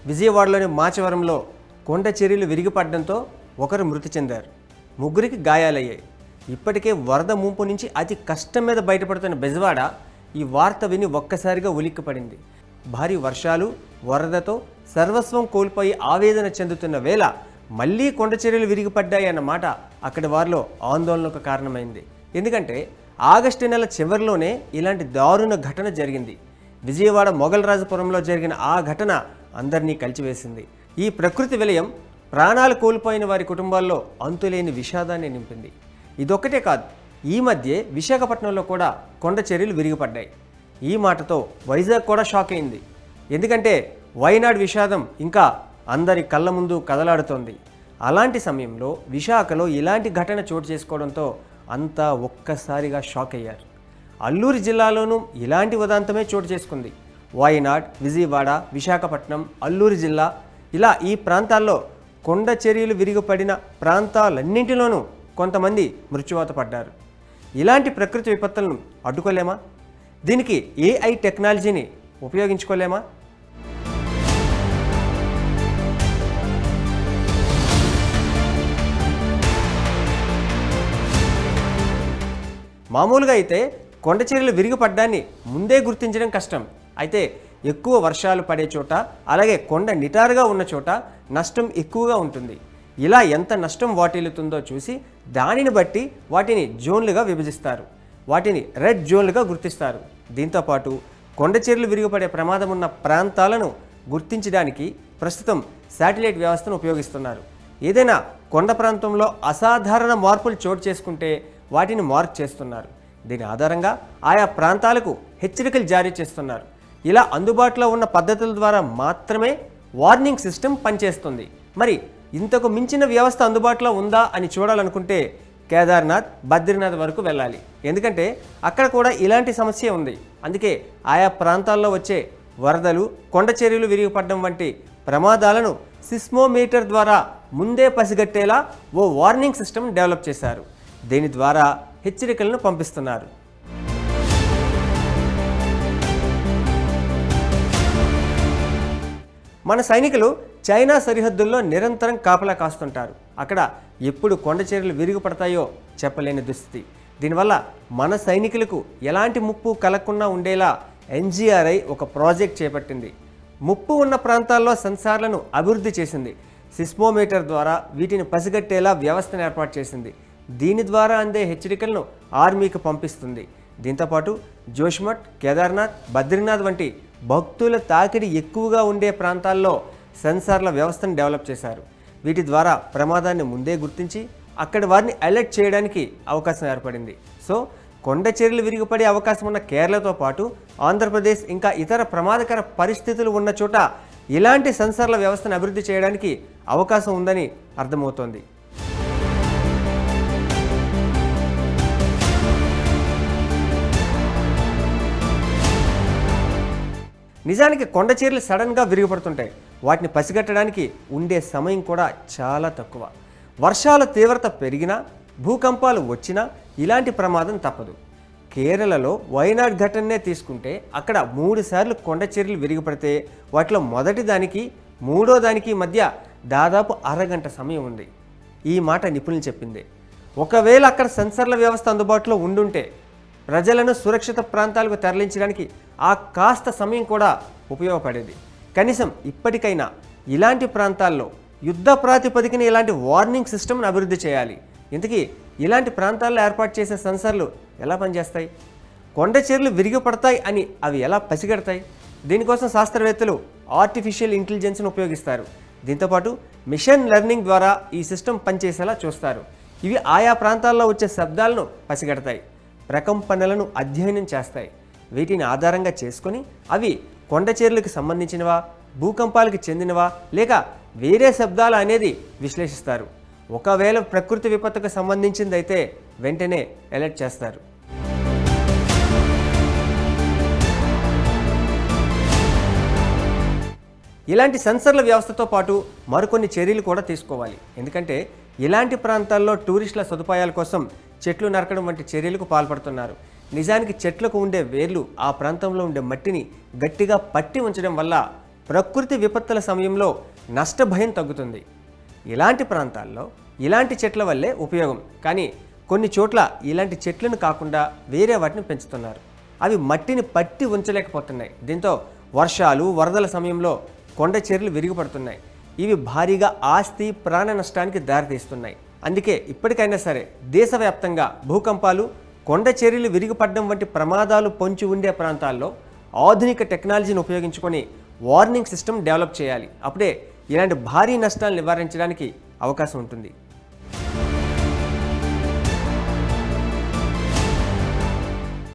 విజయవాడలోని మాచవరంలో కొండ చర్యలు విరిగిపడడంతో ఒకరు మృతి చెందారు, ముగ్గురికి గాయాలయ్యాయి. ఇప్పటికే వరద ముంపు నుంచి అతి కష్టం మీద బయటపడుతున్న బెజవాడ ఈ వార్త విని ఒక్కసారిగా ఉలిక్కిపడింది. భారీ వర్షాలు, వరదతో సర్వస్వం కోల్పోయి ఆవేదన చెందుతున్న వేళ మళ్లీ కొండ చర్యలు విరిగిపడ్డాయి అన్న మాట అక్కడి వారిలో ఆందోళనకు కారణమైంది. ఎందుకంటే ఆగస్టు నెల చివరిలోనే ఇలాంటి దారుణ ఘటన జరిగింది. విజయవాడ మొగల్రాజపురంలో జరిగిన ఆ ఘటన అందరినీ కలిచివేసింది. ఈ ప్రకృతి విలయం ప్రాణాలు కోల్పోయిన వారి కుటుంబాల్లో అంతులేని విషాదాన్ని నింపింది. ఇదొక్కటే కాదు, ఈ మధ్య విశాఖపట్నంలో కూడా కొండ చర్యలు విరిగిపడ్డాయి. ఈ మాటతో వైజాగ్ కూడా షాక్ అయింది. ఎందుకంటే వైనాడ్ విషాదం ఇంకా అందరి కళ్ళ ముందు కదలాడుతోంది. అలాంటి సమయంలో విశాఖలో ఇలాంటి ఘటన చోటు చేసుకోవడంతో అంతా ఒక్కసారిగా షాక్ అయ్యారు. అల్లూరు జిల్లాలోనూ ఇలాంటి ఉదంతమే చోటు చేసుకుంది. వైనాడ్, విజయవాడ, విశాఖపట్నం, అల్లూరు జిల్లా ఇలా ఈ ప్రాంతాల్లో కొండ చర్యలు విరిగిపడిన ప్రాంతాలన్నింటిలోనూ కొంతమంది మృత్యువాత పడ్డారు. ఇలాంటి ప్రకృతి విపత్తులను అడ్డుకోలేమా? దీనికి AI టెక్నాలజీని ఉపయోగించుకోలేమా? మామూలుగా అయితే కొండ చర్యలు విరిగిపడ్డాన్ని ముందే గుర్తించడం కష్టం. అయితే ఎక్కువ వర్షాలు పడే చోట, అలాగే కొండ నిటారుగా ఉన్న చోట నష్టం ఎక్కువగా ఉంటుంది. ఇలా ఎంత నష్టం వాటిల్లుతుందో చూసి దానిని బట్టి వాటిని జోన్లుగా విభజిస్తారు. వాటిని రెడ్ జోన్లుగా గుర్తిస్తారు. దీంతోపాటు కొండ చర్యలు విరిగిపడే ప్రమాదం ఉన్న ప్రాంతాలను గుర్తించడానికి ప్రస్తుతం శాటిలైట్ వ్యవస్థను ఉపయోగిస్తున్నారు. ఏదైనా కొండ ప్రాంతంలో అసాధారణ మార్పులు చోటు చేసుకుంటే వాటిని మార్క్ చేస్తున్నారు. దీని ఆధారంగా ఆయా ప్రాంతాలకు హెచ్చరికలు జారీ చేస్తున్నారు. ఇలా అందుబాటులో ఉన్న పద్ధతుల ద్వారా మాత్రమే వార్నింగ్ సిస్టమ్ పనిచేస్తుంది. మరి ఇంతకు మించిన వ్యవస్థ అందుబాటులో ఉందా అని చూడాలనుకుంటే కేదార్నాథ్, బద్రీనాథ్ వరకు వెళ్ళాలి. ఎందుకంటే అక్కడ కూడా ఇలాంటి సమస్య ఉంది. అందుకే ఆయా ప్రాంతాల్లో వచ్చే వరదలు, కొండ చర్యలు విరిగిపడడం వంటి ప్రమాదాలను సిస్మోమీటర్ ద్వారా ముందే పసిగట్టేలా ఓ వార్నింగ్ సిస్టమ్ డెవలప్ చేశారు. దీని ద్వారా హెచ్చరికలను పంపిస్తున్నారు. మన సైనికులు చైనా సరిహద్దుల్లో నిరంతరం కాపలా కాస్తుంటారు. అక్కడ ఎప్పుడు కొండ చర్యలు విరిగిపడతాయో చెప్పలేని దుస్థితి. దీనివల్ల మన సైనికులకు ఎలాంటి ముప్పు కలగకుండా ఉండేలా NGRI ఒక ప్రాజెక్ట్ చేపట్టింది. ముప్పు ఉన్న ప్రాంతాల్లో సెన్సార్లను అభివృద్ధి చేసింది. సిస్మోమీటర్ ద్వారా వీటిని పసిగట్టేలా వ్యవస్థను ఏర్పాటు చేసింది. దీని ద్వారా అందే హెచ్చరికలను ఆర్మీకి పంపిస్తుంది. దీంతోపాటు జోష్మఠ్, కేదార్నాథ్, బద్రీనాథ్ వంటి భక్తుల తాకిడి ఎక్కువగా ఉండే ప్రాంతాల్లో సెన్సార్ల వ్యవస్థను డెవలప్ చేశారు. వీటి ద్వారా ప్రమాదాన్ని ముందే గుర్తించి అక్కడి వారిని అలర్ట్ చేయడానికి అవకాశం ఏర్పడింది. సో కొండ చర్యలు విరిగిపడే అవకాశం ఉన్న కేరళతో పాటు ఆంధ్రప్రదేశ్ ఇంకా ఇతర ప్రమాదకర పరిస్థితులు ఉన్న చోట ఇలాంటి సెన్సార్ల వ్యవస్థను అభివృద్ధి చేయడానికి అవకాశం ఉందని అర్థమవుతోంది. నిజానికి కొండ చర్యలు సడన్గా విరిగిపడుతుంటాయి. వాటిని పసిగట్టడానికి ఉండే సమయం కూడా చాలా తక్కువ. వర్షాల తీవ్రత పెరిగినా, భూకంపాలు వచ్చినా ఇలాంటి ప్రమాదం తప్పదు. కేరళలో వైనాడ్ ఘటననే తీసుకుంటే అక్కడ 3 సార్లు కొండ చర్యలు విరిగిపడితే వాటిలో మొదటి దానికి మూడో దానికి మధ్య దాదాపు అరగంట సమయం ఉంది. ఈ మాట నిపుణులు చెప్పింది. ఒకవేళ అక్కడ సెన్సర్ల వ్యవస్థ అందుబాటులో ఉండుంటే ప్రజలను సురక్షిత ప్రాంతాలకు తరలించడానికి ఆ కాస్త సమయం కూడా ఉపయోగపడేది. కనీసం ఇప్పటికైనా ఇలాంటి ప్రాంతాల్లో యుద్ధ ప్రాతిపదికన ఇలాంటి వార్నింగ్ సిస్టమ్ను అభివృద్ధి చేయాలి. ఇంతకీ ఇలాంటి ప్రాంతాల్లో ఏర్పాటు చేసే సెన్సర్లు ఎలా పనిచేస్తాయి? కొండ చర్యలు విరిగిపడతాయి అని అవి ఎలా పసిగడతాయి? దీనికోసం శాస్త్రవేత్తలు ఆర్టిఫిషియల్ ఇంటెలిజెన్స్ను ఉపయోగిస్తారు. దీంతోపాటు మిషన్ లెర్నింగ్ ద్వారా ఈ సిస్టమ్ పనిచేసేలా చూస్తారు. ఇవి ఆయా ప్రాంతాల్లో వచ్చే శబ్దాలను పసిగడతాయి, ప్రకంపనలను అధ్యయనం చేస్తాయి. వీటిని ఆధారంగా చేసుకొని అవి కొండ చర్యలకు సంబంధించినవా, భూకంపాలకు చెందినవా లేక వేరే శబ్దాలు అనేది విశ్లేషిస్తారు. ఒకవేళ ప్రకృతి విపత్తుకు సంబంధించిందైతే వెంటనే అలర్ట్ చేస్తారు. ఇలాంటి సెన్సర్ల వ్యవస్థతో పాటు మరికొన్ని చర్యలు కూడా తీసుకోవాలి. ఎందుకంటే ఇలాంటి ప్రాంతాల్లో టూరిస్టుల సదుపాయాల కోసం చెట్లు నరకడం వంటి చర్యలకు పాల్పడుతున్నారు. నిజానికి చెట్లకు ఉండే వేర్లు ఆ ప్రాంతంలో ఉండే మట్టిని గట్టిగా పట్టి ఉంచడం వల్ల ప్రకృతి విపత్తుల సమయంలో నష్టభయం తగ్గుతుంది. ఇలాంటి ప్రాంతాల్లో ఇలాంటి చెట్ల వల్లే ఉపయోగం. కానీ కొన్ని చోట్ల ఇలాంటి చెట్లను కాకుండా వేరే వాటిని పెంచుతున్నారు. అవి మట్టిని పట్టి ఉంచలేకపోతున్నాయి. దీంతో వర్షాలు, వరదల సమయంలో కొండ చర్యలు విరిగిపడుతున్నాయి. ఇవి భారీగా ఆస్తి, ప్రాణ నష్టానికి దారితీస్తున్నాయి. అందుకే ఇప్పటికైనా సరే దేశవ్యాప్తంగా భూకంపాలు, కొండ చర్యలు విరిగిపడడం వంటి ప్రమాదాలు పొంచి ఉండే ప్రాంతాల్లో ఆధునిక టెక్నాలజీని ఉపయోగించుకొని వార్నింగ్ సిస్టమ్ డెవలప్ చేయాలి. అప్పుడే ఇలాంటి భారీ నష్టాలను నివారించడానికి అవకాశం ఉంటుంది.